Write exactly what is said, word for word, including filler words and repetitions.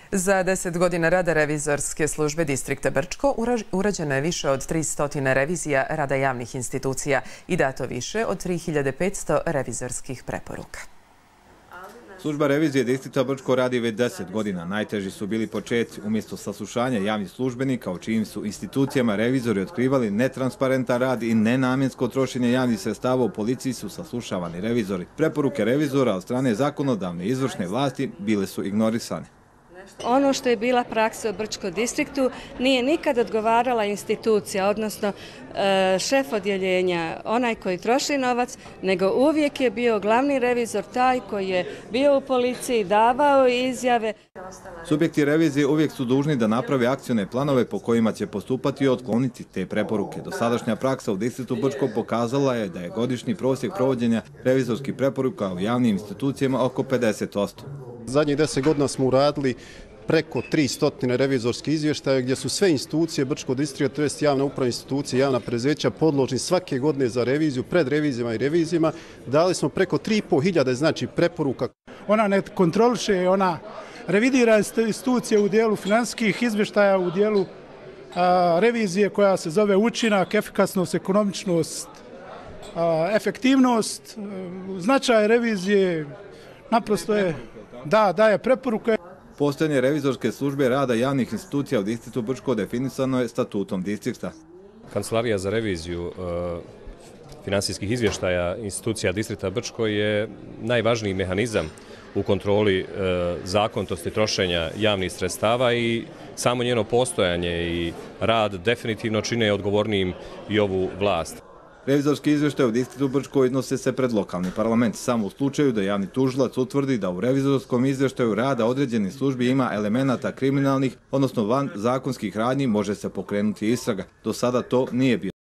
Za deset godina rada revizorske službe distrikta Brčko urađeno je više od tristo revizija rada javnih institucija i dato više od tri hiljade petsto revizorskih preporuka. Služba revizije distrikta Brčko radi već deset godina. Najteži su bili početci. Umjesto saslušanja javnih službenika, u čijim su institucijama revizori otkrivali netransparentan rad i nenamjensko trošenje javnih sredstava, u policiji su saslušavani revizori. Preporuke revizora od strane zakonodavne i izvršne vlasti bile su ignorisane. Ono što je bila praksa u Brčkom distriktu nije nikad odgovarala institucija, odnosno šef odjeljenja, onaj koji troši novac, nego uvijek je bio glavni revizor taj koji je bio u policiji, davao izjave. Subjekti revizije uvijek su dužni da naprave akcione planove po kojima će postupati i otkloniti te preporuke. Dosadašnja praksa u distriktu Brčko pokazala je da je godišnji prosjek provođenja revizorskih preporuka u javnim institucijama oko pedeset posto. Zadnjih deset godina smo uradili preko tristo revizorskih izvještaja gdje su sve institucije Brčkog distrikta, to jest javna uprava institucije, javna preduzeća podložni svake godine za reviziju, pred revizijama i revizijama. Dali smo preko tri i pol hiljade znači preporuka. Ona ne kontroliše, ona revidira institucije u dijelu financijskih izvještaja, u dijelu a, revizije koja se zove učinak, efikasnost, ekonomičnost, a, efektivnost. Značaj revizije naprosto je da daje preporuke. Postojanje revizorske službe rada javnih institucija u distriktu Brčko definisano je statutom distrikta. Kancelarija za reviziju finansijskih izvještaja institucija distrikta Brčko je najvažniji mehanizam u kontroli zakonitosti trošenja javnih sredstava i samo njeno postojanje i rad definitivno čine odgovornijim i ovu vlast. Revizorski izvještaj u distriktu Brčko iznose se pred lokalni parlament. Samo u slučaju da javni tužilac utvrdi da u revizorskom izvještaju rada određenih službi ima elemenata kriminalnih, odnosno van zakonskih radnji, može se pokrenuti istraga. Do sada to nije bilo.